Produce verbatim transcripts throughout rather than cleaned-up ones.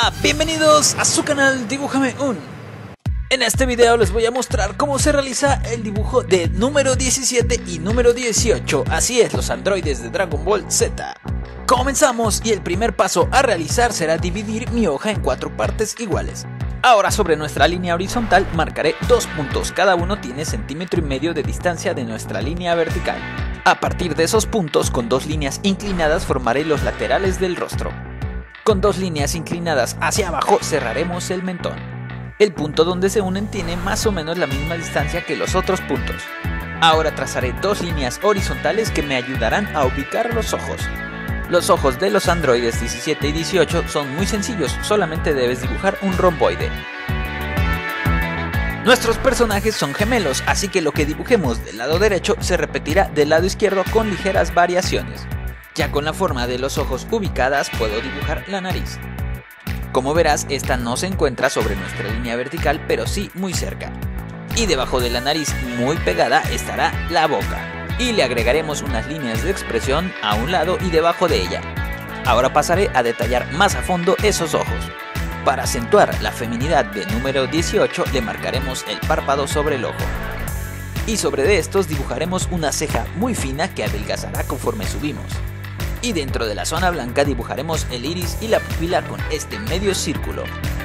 Hola, bienvenidos a su canal Dibújame Un. En este video les voy a mostrar cómo se realiza el dibujo de número diecisiete y número dieciocho, así es, los androides de Dragon Ball Z. Comenzamos y el primer paso a realizar será dividir mi hoja en cuatro partes iguales. Ahora sobre nuestra línea horizontal marcaré dos puntos, cada uno tiene centímetro y medio de distancia de nuestra línea vertical. A partir de esos puntos, con dos líneas inclinadas formaré los laterales del rostro. Con dos líneas inclinadas hacia abajo cerraremos el mentón. El punto donde se unen tiene más o menos la misma distancia que los otros puntos. Ahora trazaré dos líneas horizontales que me ayudarán a ubicar los ojos. Los ojos de los androides diecisiete y dieciocho son muy sencillos, solamente debes dibujar un romboide. Nuestros personajes son gemelos, así que lo que dibujemos del lado derecho se repetirá del lado izquierdo con ligeras variaciones. Ya con la forma de los ojos ubicadas puedo dibujar la nariz. Como verás, esta no se encuentra sobre nuestra línea vertical, pero sí muy cerca. Y debajo de la nariz, muy pegada, estará la boca. Y le agregaremos unas líneas de expresión a un lado y debajo de ella. Ahora pasaré a detallar más a fondo esos ojos. Para acentuar la feminidad de número dieciocho le marcaremos el párpado sobre el ojo. Y sobre de estos dibujaremos una ceja muy fina que adelgazará conforme subimos. Y dentro de la zona blanca dibujaremos el iris y la pupila con este medio círculo.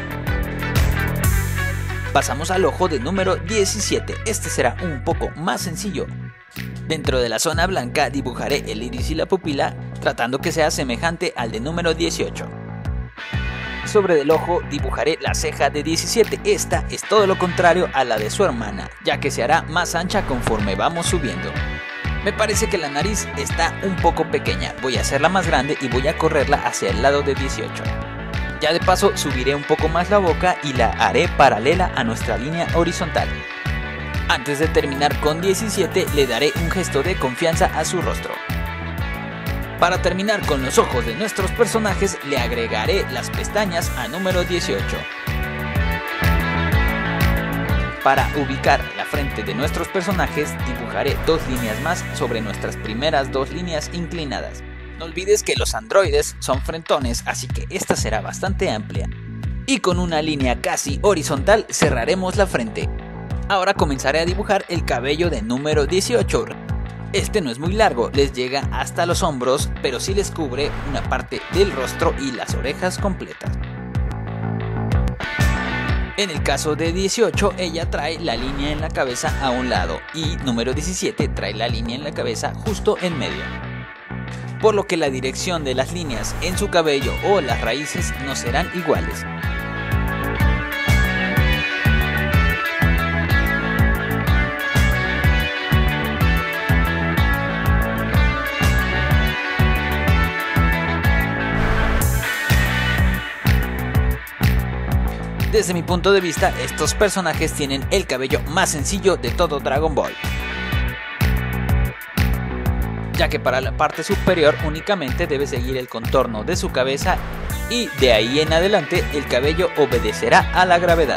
Pasamos al ojo de número diecisiete, este será un poco más sencillo. Dentro de la zona blanca dibujaré el iris y la pupila, tratando que sea semejante al de número dieciocho. Sobre el ojo dibujaré la ceja de diecisiete, esta es todo lo contrario a la de su hermana, ya que se hará más ancha conforme vamos subiendo. Me parece que la nariz está un poco pequeña, voy a hacerla más grande y voy a correrla hacia el lado de dieciocho. Ya de paso subiré un poco más la boca y la haré paralela a nuestra línea horizontal. Antes de terminar con diecisiete le daré un gesto de confianza a su rostro. Para terminar con los ojos de nuestros personajes le agregaré las pestañas a número dieciocho. Para ubicar la frente de nuestros personajes dibujaré dos líneas más sobre nuestras primeras dos líneas inclinadas. No olvides que los androides son frentones, así que esta será bastante amplia. Y con una línea casi horizontal cerraremos la frente. Ahora comenzaré a dibujar el cabello de número dieciocho. Este no es muy largo, les llega hasta los hombros, pero sí les cubre una parte del rostro y las orejas completas. En el caso de dieciocho, ella trae la línea en la cabeza a un lado y número diecisiete trae la línea en la cabeza justo en medio. Por lo que la dirección de las líneas en su cabello o las raíces no serán iguales. Desde mi punto de vista, estos personajes tienen el cabello más sencillo de todo Dragon Ball, ya que para la parte superior únicamente debe seguir el contorno de su cabeza y de ahí en adelante el cabello obedecerá a la gravedad.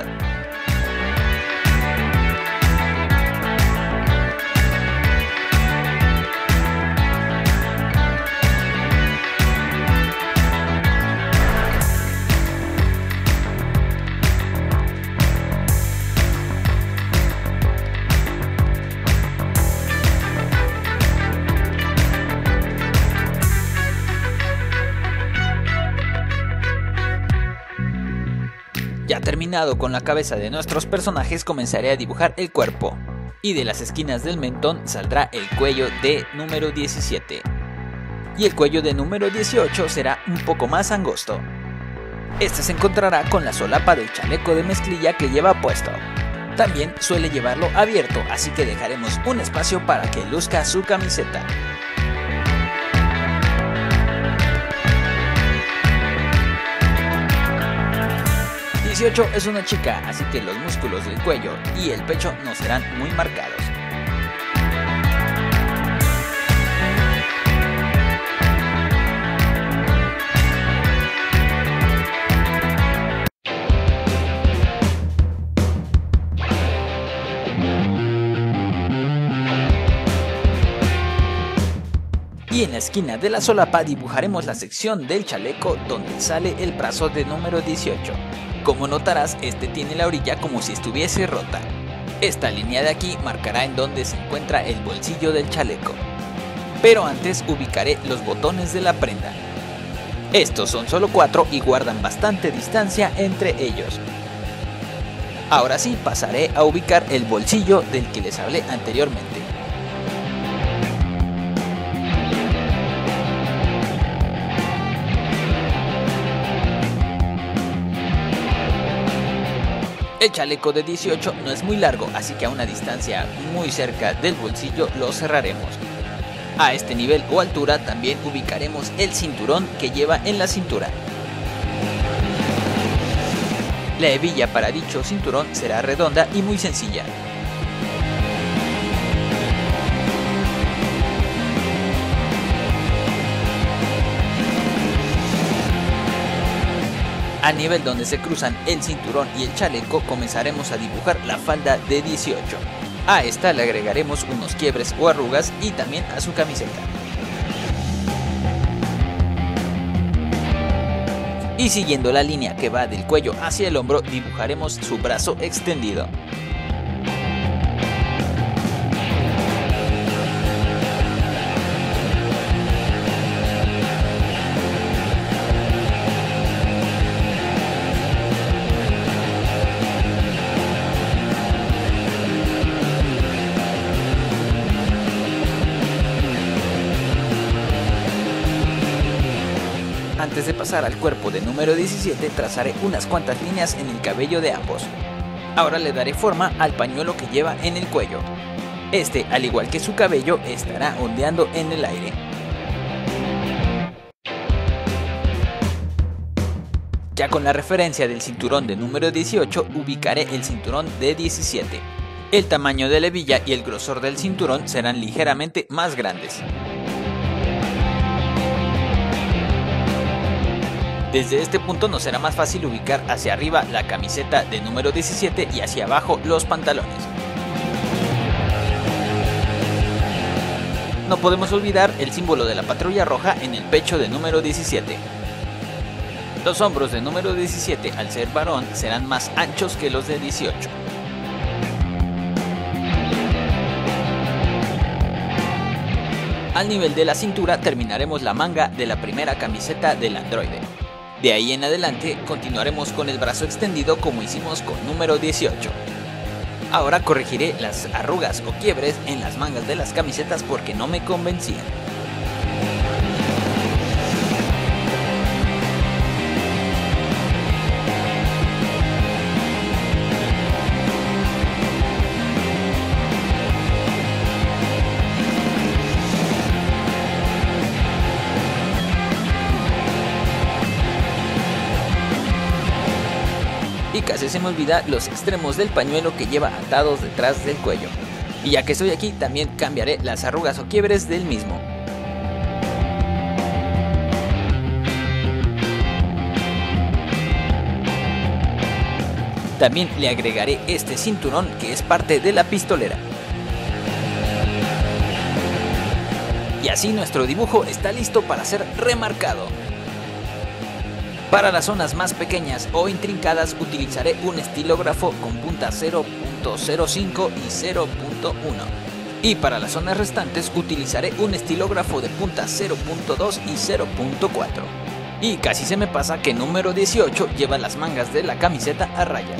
Ya terminado con la cabeza de nuestros personajes comenzaré a dibujar el cuerpo. Y de las esquinas del mentón saldrá el cuello de número diecisiete. Y el cuello de número dieciocho será un poco más angosto. Este se encontrará con la solapa del chaleco de mezclilla que lleva puesto. También suele llevarlo abierto, así que dejaremos un espacio para que luzca su camiseta. dieciocho es una chica, así que los músculos del cuello y el pecho no serán muy marcados. Y en la esquina de la solapa dibujaremos la sección del chaleco donde sale el brazo de número dieciocho. Como notarás, este tiene la orilla como si estuviese rota. Esta línea de aquí marcará en donde se encuentra el bolsillo del chaleco. Pero antes ubicaré los botones de la prenda. Estos son solo cuatro y guardan bastante distancia entre ellos. Ahora sí pasaré a ubicar el bolsillo del que les hablé anteriormente. El chaleco de dieciocho no es muy largo, así que a una distancia muy cerca del bolsillo lo cerraremos. A este nivel o altura también ubicaremos el cinturón que lleva en la cintura. La hebilla para dicho cinturón será redonda y muy sencilla. Al nivel donde se cruzan el cinturón y el chaleco comenzaremos a dibujar la falda de dieciocho. A esta le agregaremos unos quiebres o arrugas y también a su camiseta. Y siguiendo la línea que va del cuello hacia el hombro dibujaremos su brazo extendido. Antes de pasar al cuerpo de número diecisiete trazaré unas cuantas líneas en el cabello de ambos. Ahora le daré forma al pañuelo que lleva en el cuello. Este, al igual que su cabello, estará ondeando en el aire. Ya con la referencia del cinturón de número dieciocho ubicaré el cinturón de diecisiete. El tamaño de la hebilla y el grosor del cinturón serán ligeramente más grandes. Desde este punto nos será más fácil ubicar hacia arriba la camiseta de número diecisiete y hacia abajo los pantalones. No podemos olvidar el símbolo de la patrulla roja en el pecho de número diecisiete. Los hombros de número diecisiete, al ser varón, serán más anchos que los de dieciocho. Al nivel de la cintura terminaremos la manga de la primera camiseta del androide. De ahí en adelante continuaremos con el brazo extendido como hicimos con número dieciocho. Ahora corregiré las arrugas o quiebres en las mangas de las camisetas porque no me convencían. Y casi se me olvida los extremos del pañuelo que lleva atados detrás del cuello. Y ya que estoy aquí también cambiaré las arrugas o quiebres del mismo. También le agregaré este cinturón que es parte de la pistolera. Y así nuestro dibujo está listo para ser remarcado. Para las zonas más pequeñas o intrincadas utilizaré un estilógrafo con punta cero punto cero cinco y cero punto uno. Y para las zonas restantes utilizaré un estilógrafo de punta cero punto dos y cero punto cuatro. Y casi se me pasa que número dieciocho lleva las mangas de la camiseta a rayas.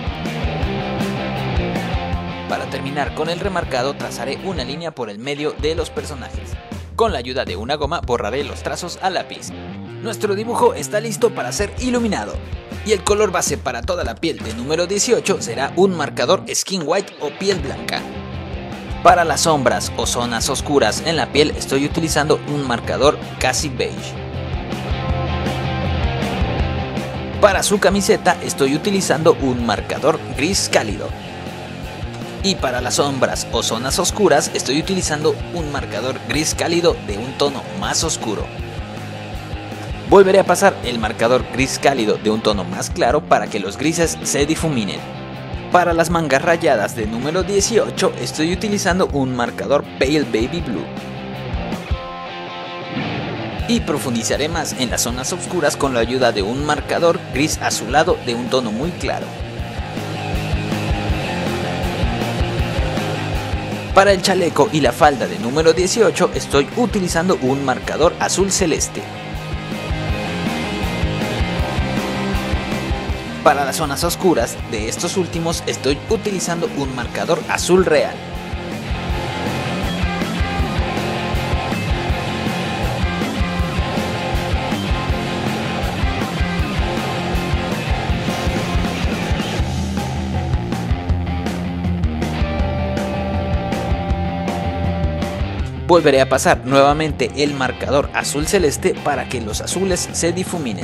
Para terminar con el remarcado trazaré una línea por el medio de los personajes. Con la ayuda de una goma borraré los trazos a lápiz. Nuestro dibujo está listo para ser iluminado. Y el color base para toda la piel de número dieciocho será un marcador skin white o piel blanca. Para las sombras o zonas oscuras en la piel estoy utilizando un marcador casi beige. Para su camiseta estoy utilizando un marcador gris cálido. Y para las sombras o zonas oscuras estoy utilizando un marcador gris cálido de un tono más oscuro. Volveré a pasar el marcador gris cálido de un tono más claro para que los grises se difuminen. Para las mangas rayadas de número dieciocho estoy utilizando un marcador Pale Baby Blue. Y profundizaré más en las zonas oscuras con la ayuda de un marcador gris azulado de un tono muy claro. Para el chaleco y la falda de número dieciocho estoy utilizando un marcador azul celeste. Para las zonas oscuras de estos últimos estoy utilizando un marcador azul real. Volveré a pasar nuevamente el marcador azul celeste para que los azules se difuminen.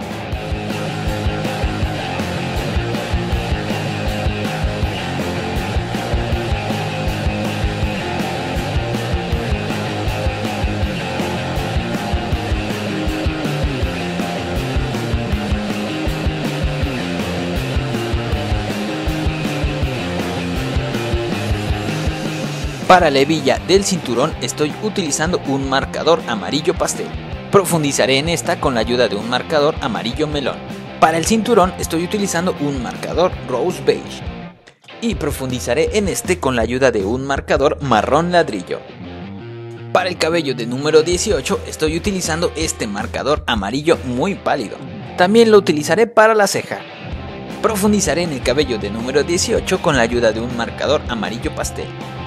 Para la hebilla del cinturón estoy utilizando un marcador amarillo pastel. Profundizaré en esta con la ayuda de un marcador amarillo melón. Para el cinturón estoy utilizando un marcador rose beige. Y profundizaré en este con la ayuda de un marcador marrón ladrillo. Para el cabello de número dieciocho estoy utilizando este marcador amarillo muy pálido. También lo utilizaré para la ceja. Profundizaré en el cabello de número dieciocho con la ayuda de un marcador amarillo pastel.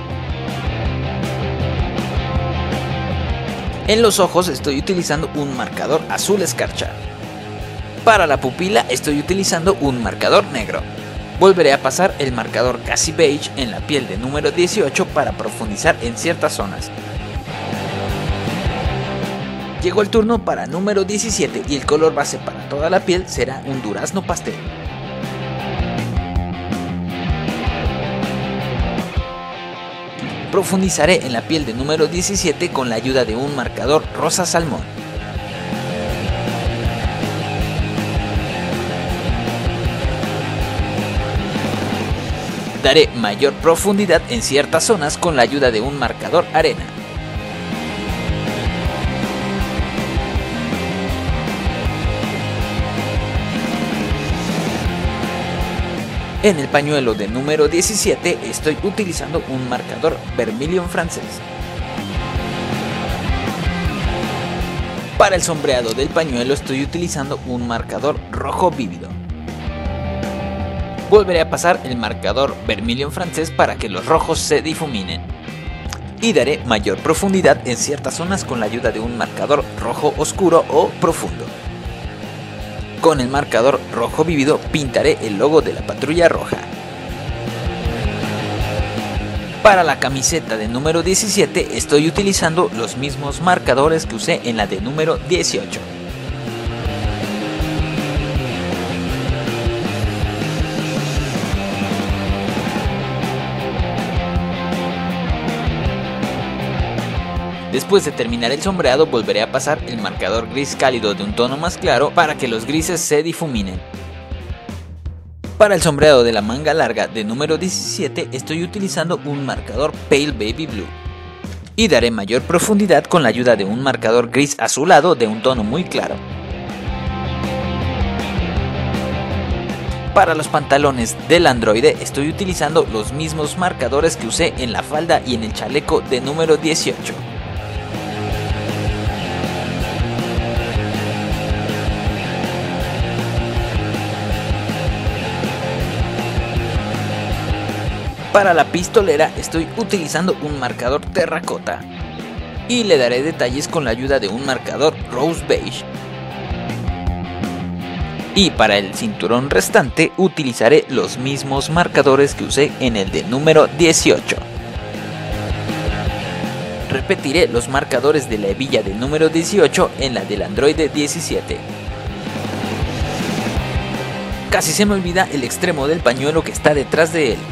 En los ojos estoy utilizando un marcador azul escarcha. Para la pupila estoy utilizando un marcador negro. Volveré a pasar el marcador casi beige en la piel de número dieciocho para profundizar en ciertas zonas. Llegó el turno para número diecisiete y el color base para toda la piel será un durazno pastel. Profundizaré en la piel de número diecisiete con la ayuda de un marcador rosa salmón. Daré mayor profundidad en ciertas zonas con la ayuda de un marcador arena. En el pañuelo de número diecisiete estoy utilizando un marcador vermilion francés. Para el sombreado del pañuelo estoy utilizando un marcador rojo vívido. Volveré a pasar el marcador vermilion francés para que los rojos se difuminen. Y daré mayor profundidad en ciertas zonas con la ayuda de un marcador rojo oscuro o profundo. Con el marcador rojo vívido pintaré el logo de la Patrulla Roja. Para la camiseta de número diecisiete estoy utilizando los mismos marcadores que usé en la de número dieciocho. Después de terminar el sombreado volveré a pasar el marcador gris cálido de un tono más claro para que los grises se difuminen. Para el sombreado de la manga larga de número diecisiete estoy utilizando un marcador Pale Baby Blue. Y daré mayor profundidad con la ayuda de un marcador gris azulado de un tono muy claro. Para los pantalones del androide estoy utilizando los mismos marcadores que usé en la falda y en el chaleco de número dieciocho. Para la pistolera estoy utilizando un marcador terracota y le daré detalles con la ayuda de un marcador rose beige. Y para el cinturón restante utilizaré los mismos marcadores que usé en el de número dieciocho. Repetiré los marcadores de la hebilla de número dieciocho en la del androide diecisiete. Casi se me olvida el extremo del pañuelo que está detrás de él.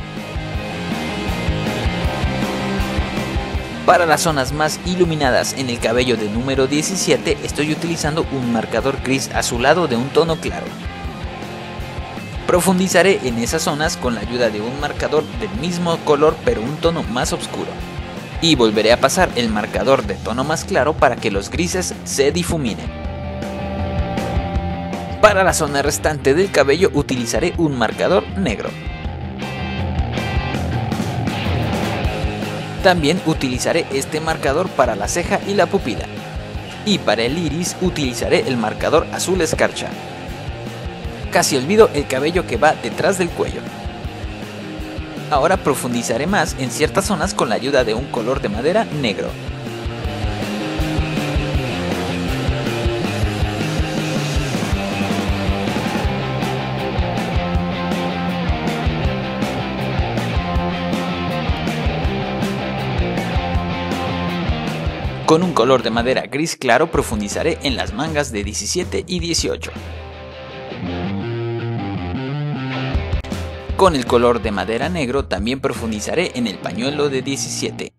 Para las zonas más iluminadas en el cabello de número diecisiete estoy utilizando un marcador gris azulado de un tono claro. Profundizaré en esas zonas con la ayuda de un marcador del mismo color pero un tono más oscuro. Y volveré a pasar el marcador de tono más claro para que los grises se difuminen. Para la zona restante del cabello utilizaré un marcador negro. También utilizaré este marcador para la ceja y la pupila. Y para el iris utilizaré el marcador azul escarcha. Casi olvido el cabello que va detrás del cuello. Ahora profundizaré más en ciertas zonas con la ayuda de un color de madera negro. Con un color de madera gris claro profundizaré en las mangas de diecisiete y dieciocho. Con el color de madera negro también profundizaré en el pañuelo de diecisiete.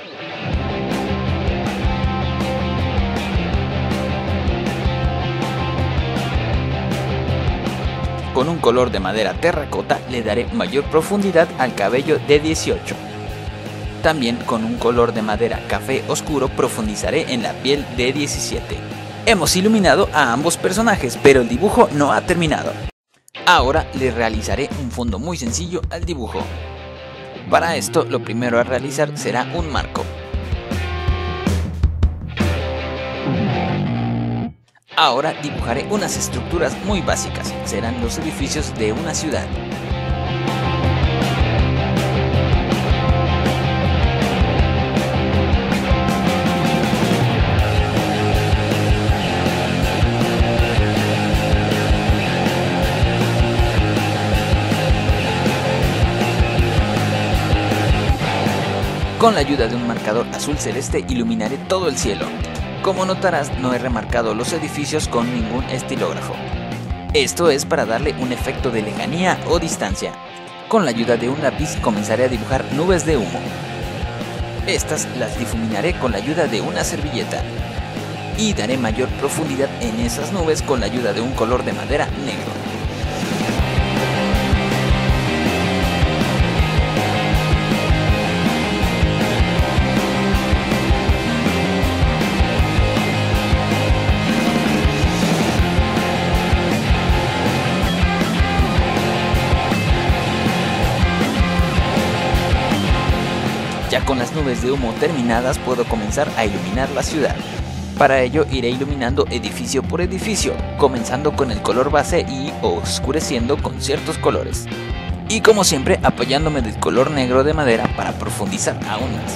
Con un color de madera terracota le daré mayor profundidad al cabello de dieciocho. También con un color de madera café oscuro profundizaré en la piel de diecisiete. Hemos iluminado a ambos personajes, pero el dibujo no ha terminado. Ahora le realizaré un fondo muy sencillo al dibujo. Para esto lo primero a realizar será un marco. Ahora dibujaré unas estructuras muy básicas, serán los edificios de una ciudad. Con la ayuda de un marcador azul celeste iluminaré todo el cielo. Como notarás, no he remarcado los edificios con ningún estilógrafo. Esto es para darle un efecto de lejanía o distancia. Con la ayuda de un lápiz comenzaré a dibujar nubes de humo. Estas las difuminaré con la ayuda de una servilleta. Y daré mayor profundidad en esas nubes con la ayuda de un color de madera negro. Ya con las nubes de humo terminadas puedo comenzar a iluminar la ciudad. Para ello iré iluminando edificio por edificio, comenzando con el color base y oscureciendo con ciertos colores. Y como siempre apoyándome del color negro de madera para profundizar aún más.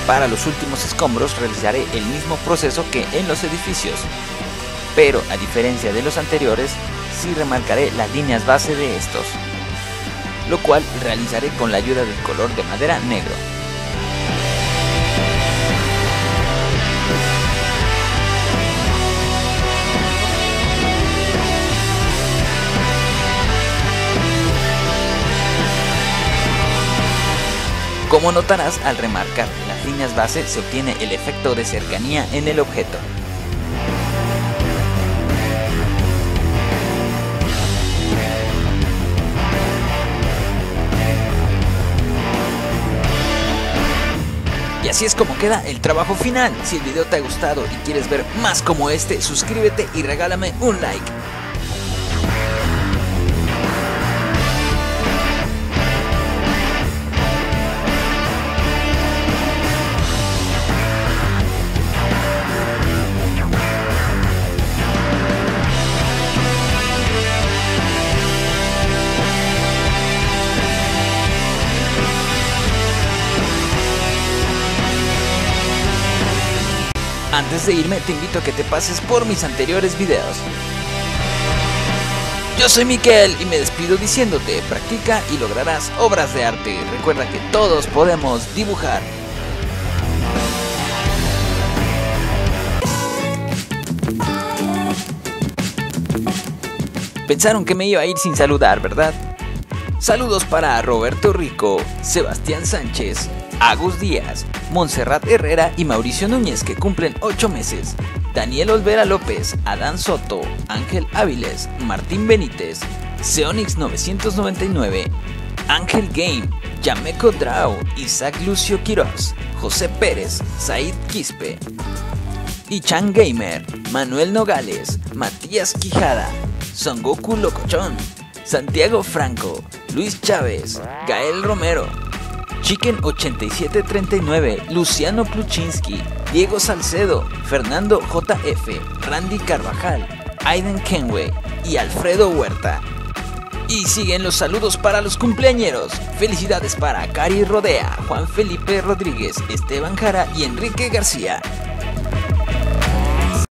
Para los últimos escombros realizaré el mismo proceso que en los edificios, pero a diferencia de los anteriores, sí remarcaré las líneas base de estos, lo cual realizaré con la ayuda del color de madera negro. Como notarás, al remarcar las líneas base se obtiene el efecto de cercanía en el objeto. Y así es como queda el trabajo final. Si el video te ha gustado y quieres ver más como este, suscríbete y regálame un like. Antes de irme, te invito a que te pases por mis anteriores videos. Yo soy Miquel y me despido diciéndote, practica y lograrás obras de arte. Recuerda que todos podemos dibujar. Pensaron que me iba a ir sin saludar, ¿verdad? Saludos para Roberto Rico, Sebastián Sánchez, Agus Díaz, Montserrat Herrera y Mauricio Núñez, que cumplen ocho meses, Daniel Olvera López, Adán Soto, Ángel Áviles, Martín Benítez, Seonix novecientos noventa y nueve, Ángel Game, Yameco Drau, Isaac Lucio Quiroz, José Pérez, Said Quispe, Ichan Gamer, Manuel Nogales, Matías Quijada, Son Goku Locochón, Santiago Franco, Luis Chávez, Gael Romero, Chicken ochenta y siete treinta y nueve, Luciano Pluchinski, Diego Salcedo, Fernando J F, Randy Carvajal, Aiden Kenway y Alfredo Huerta. Y siguen los saludos para los cumpleañeros. Felicidades para Cari Rodea, Juan Felipe Rodríguez, Esteban Jara y Enrique García.